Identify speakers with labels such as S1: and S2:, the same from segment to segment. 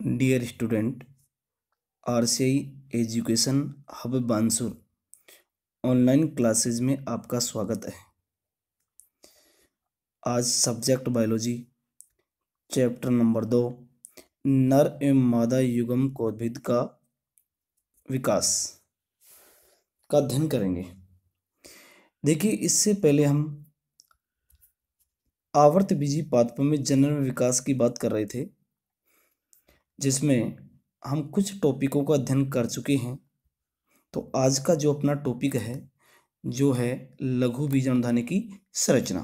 S1: Dear student, RCI education hub Bansur online classes में आपका स्वागत है। आज सब्जेक्ट बायोलॉजी चैप्टर नंबर 2 नर एवं मादा युग्म कोद्भिद का विकास का अध्ययन करेंगे। देखिए, इससे पहले हम आवर्तबीजी पादपों में जनन विकास की बात कर रहे थे, जिसमें हम कुछ टॉपिकों का अध्ययन कर चुके हैं। तो आज का जो अपना टॉपिक है जो है लघु बीजाणुधानी की संरचना।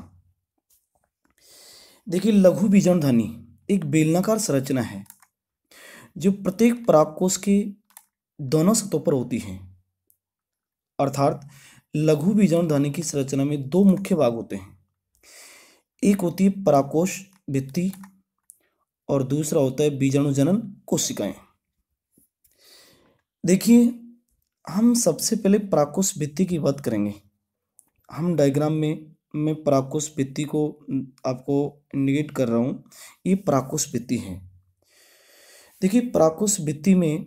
S1: देखिए, लघु बीजाणुधानी एक बेलनाकार संरचना है जो प्रत्येक परागकोश के दोनों सतहों पर होती है। अर्थात लघु बीजाणुधानी की संरचना में दो मुख्य भाग होते हैं। एक होती है परागकोश भित्ति और दूसरा होता है बीजाणु जनन कोशिकाएं। देखिए, हम सबसे पहले परागकोश भित्ति की बात करेंगे। हम डायग्राम में मैं परागकोश भित्ति को आपको इंडिकेट कर रहा हूँ। ये परागकोश भित्ति है। देखिए, परागकोश भित्ति में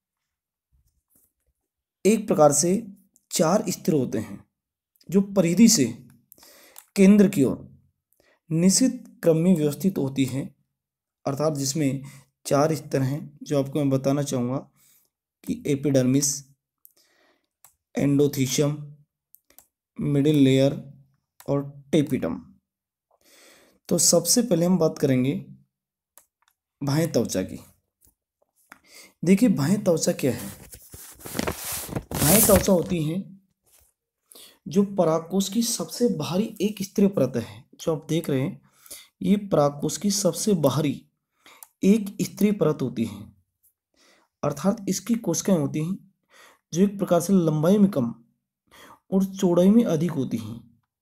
S1: एक प्रकार से 4 स्तर होते हैं जो परिधि से केंद्र की ओर निश्चित क्रम में व्यवस्थित होती है। अर्थात जिसमें 4 स्तर हैं जो आपको मैं बताना चाहूँगा कि एपिडर्मिस, एंडोथीशियम, मिडिल लेयर और टेपिटम। तो सबसे पहले हम बात करेंगे बाह्य त्वचा की। देखिए, बाह्य त्वचा क्या है? बाह्य त्वचा होती है जो परागकोश की सबसे बाहरी एक स्तरीय परत है। जो आप देख रहे हैं, ये परागकोश की सबसे बाहरी एक स्तरीय परत होती है। अर्थात इसकी कोशिकाएं होती हैं जो एक प्रकार से लंबाई में कम और चौड़ाई में अधिक होती हैं।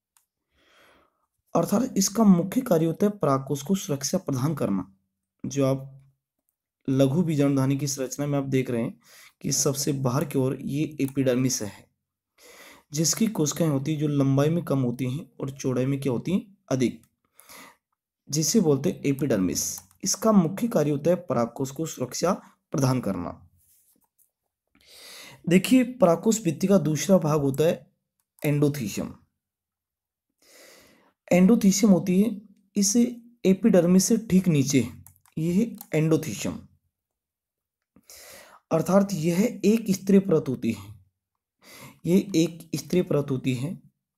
S1: अर्थात इसका मुख्य कार्य होता है परागकोश को सुरक्षा प्रदान करना। जो आप लघु बीजाणुधानी की संरचना में आप देख रहे हैं कि सबसे बाहर की ओर ये एपिडर्मिस है, जिसकी कोशिकाएं होती हैं जो लंबाई में कम होती हैं और चौड़ाई में क्या होती हैं? अधिक, जिसे बोलते हैं एपिडर्मिस। इसका मुख्य कार्य होता है परागकोश को सुरक्षा प्रदान करना। देखिए, परागकोश भित्ति का दूसरा भाग होता है एंडोथीशियम। एंडोथीशियम होती है इस एपिडर्मिस से ठीक नीचे, यह एंडोथीशियम। अर्थात यह एक स्तरीय परत होती है। यह एक स्तरीय परत होती है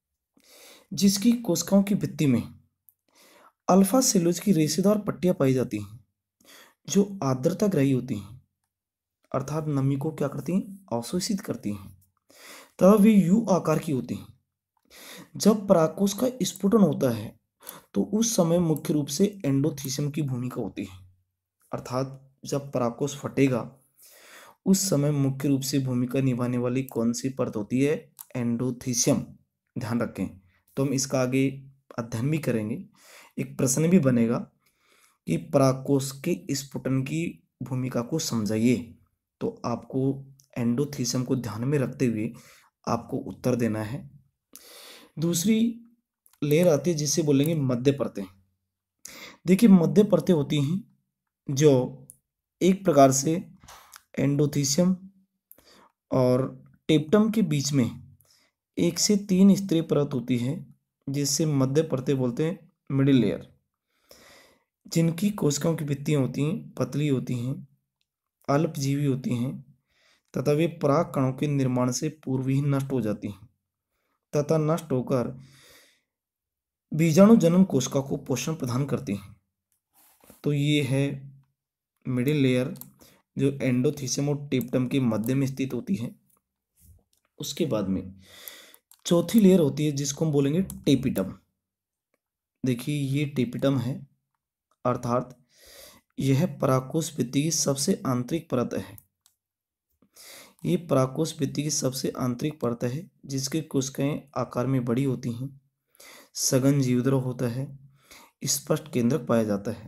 S1: जिसकी कोशिकाओं की भित्ति में अल्फा सेलुलोज की रेशेदार पट्टियां पाई जाती हैं जो आर्द्रता ग्रही होती हैं। अर्थात नमी को क्या करती हैं? अवशोषित करती हैं। तब वे यू आकार की होती हैं। जब परागकोश का स्फुटन होता है तो उस समय मुख्य रूप से एंडोथीशियम की भूमिका होती है। अर्थात जब परागकोश फटेगा उस समय मुख्य रूप से भूमिका निभाने वाली कौन सी परत होती है? एंडोथीशियम। ध्यान रखें। तो हम इसका आगे अध्ययन भी करेंगे। एक प्रश्न भी बनेगा कि परागकोश के स्फुटन की भूमिका को समझाइए। तो आपको एंडोथीशियम को ध्यान में रखते हुए आपको उत्तर देना है। दूसरी लेयर आती है जिसे बोलेंगे मध्य परतें। देखिए, मध्य परतें होती हैं जो एक प्रकार से एंडोथीशियम और टेप्टम के बीच में 1 से 3 स्तरीय परत होती है जिससे मध्य परतें बोलते हैं मिडिल लेयर, जिनकी कोशिकाओं की भित्तियां होती हैं पतली होती हैं, अल्पजीवी होती हैं तथा वे पराग कणों के निर्माण से पूर्व ही नष्ट हो जाती हैं तथा नष्ट होकर बीजाणु जनन कोशिका को पोषण प्रदान करती हैं। तो ये है मिडिल लेयर जो एंडोथीशियम और टेप्टम के मध्य में स्थित होती है। उसके बाद में चौथी लेयर होती है जिसको हम बोलेंगे टेपिटम। देखिए, ये टेपिटम है। अर्थात यह परागकोश भित्ति की सबसे आंतरिक परत है। ये परागकोश भित्ति की सबसे आंतरिक परत है जिसकी कोशिकाएं आकार में बड़ी होती हैं, सघन जीवद्रव होता है, स्पष्ट केंद्रक पाया जाता है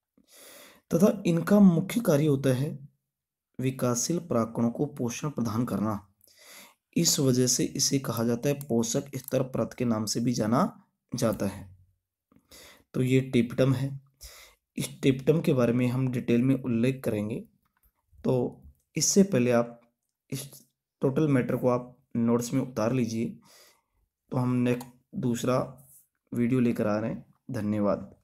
S1: तथा इनका मुख्य कार्य होता है विकासशील परागकणों को पोषण प्रदान करना। इस वजह से इसे कहा जाता है पोषक स्तर परत के नाम से भी जाना जाता है। तो ये टेपिटम है। स्टेप्टम के बारे में हम डिटेल में उल्लेख करेंगे। तो इससे पहले आप इस टोटल मैटर को आप नोट्स में उतार लीजिए। तो हम नेक्स्ट दूसरा वीडियो लेकर आ रहे हैं। धन्यवाद।